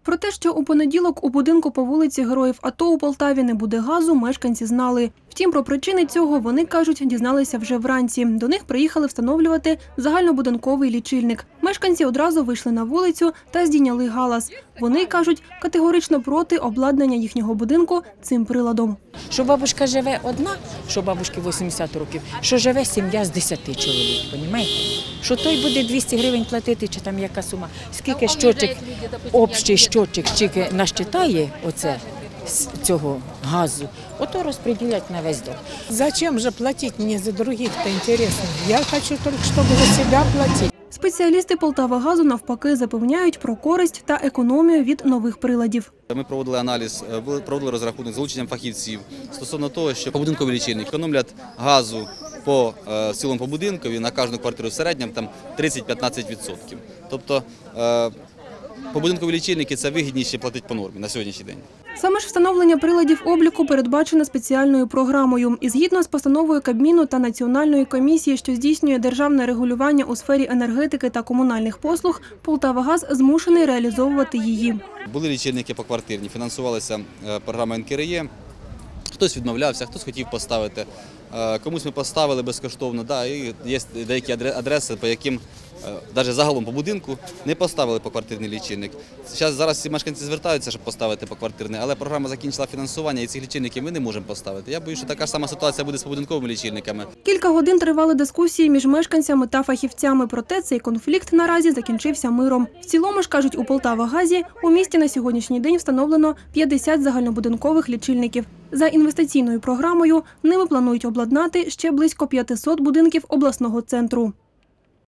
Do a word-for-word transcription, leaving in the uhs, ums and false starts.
Про те, що у понеділок у будинку по вулиці Героїв АТО у Полтаві не буде газу, мешканці знали. Втім, про причини цього вони, кажуть, дізналися вже вранці. До них приїхали встановлювати загальнобудинковий лічильник. Мешканці одразу вийшли на вулицю та здійняли галас. Вони, кажуть, категорично проти обладнання їхнього будинку цим приладом. Що бабушка живе одна, що бабушці вісімдесят років, що живе сім'я з десяти чоловік, розумієте? Що той буде двісті гривень платити, чи там яка сума. Скільки щочик, общий щочик, скільки насчитає оце з цього газу, ото розподілять на весь дом. Зачем же платить мне за других-то интересно? Я хочу только, чтобы за себя платить. Спеціалісти «Полтавагазу» навпаки запевняють про користь та економію від нових приладів. Ми проводили аналіз, проводили розрахунок з залученням фахівців стосовно того, що побудинкові лічильники економлять газу по цілому по будинкові на кожну квартиру в середньому там тридцять-п'ятнадцять відсотків. Тобто побудинкові лічильники – це вигідніше платити по нормі на сьогоднішній день. Саме ж встановлення приладів обліку передбачено спеціальною програмою. І згідно з постановою Кабміну та Національної комісії, що здійснює державне регулювання у сфері енергетики та комунальних послуг, «Полтавагаз» змушений реалізовувати її. Були лічильники поквартирні, фінансувалися програма ен ка ер є. Хтось відмовлявся, хтось хотів поставити. Комусь ми поставили безкоштовно, да, і є деякі адреси, по яким навіть загалом по будинку не поставили поквартирний лічильник. Зараз, зараз всі мешканці звертаються, щоб поставити поквартирний, але програма закінчила фінансування і цих лічильників ми не можемо поставити. Я боюся, що така ж сама ситуація буде з побудинковими лічильниками. Кілька годин тривали дискусії між мешканцями та фахівцями, проте цей конфлікт наразі закінчився миром. В цілому ж, кажуть у «Полтавагазі», у місті на сьогоднішній день встановлено п'ятдесят загальнобудинкових лічильників. За інвестиційною програмою ними планують обладнати ще близько п'ятисот будинків обласного центру.